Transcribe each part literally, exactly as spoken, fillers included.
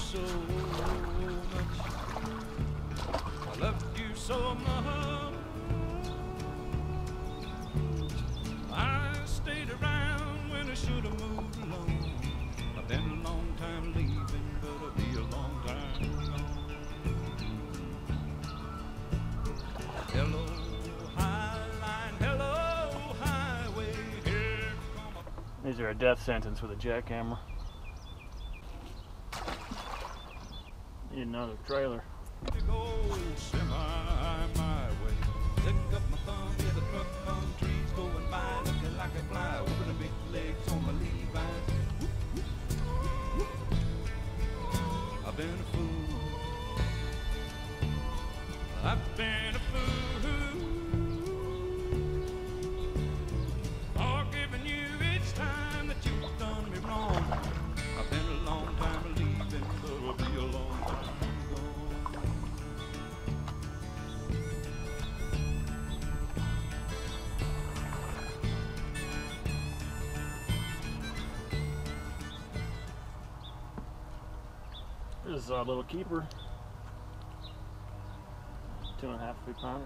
so much. I loved you so much. I stayed around when I should have moved along. I've been a long time leaving, but I'll be a long time gone. Hello, highline, hello, highway, here come a... These are a death sentence with a jackhammer. Need another trailer. Big old semi my way. Stick up my thumb, yeah, the truck on trees going by, looking like a fly with the big legs on my Levi's. I've been a fool. I've been a fool for giving you each time that you've done me wrong. I've been a long time leaving, but it'll be a long time. This is our little keeper. Two and a half feet pounder.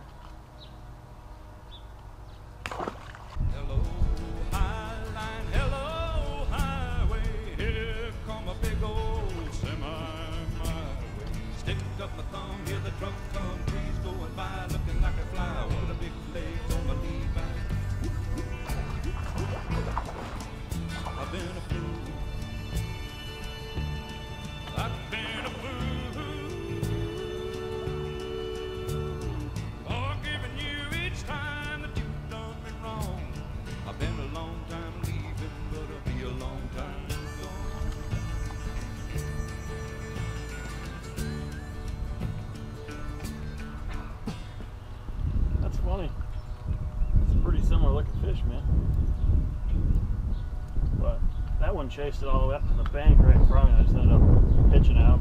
Hello, highline, hello, highway. Here come a big old semi my way. Stick up my thumb, hear the truck come, trees going by, looking like a fly with the big legs on my Levi's. I've been a fool. I've been a fool for giving you each time that you've done me wrong. I've been a long time leaving, but I'll be a long time gone. That's funny. It's a pretty similar looking fish, man. But that one chased it all the way up to the bank right in front of me. I just ended up pitching out.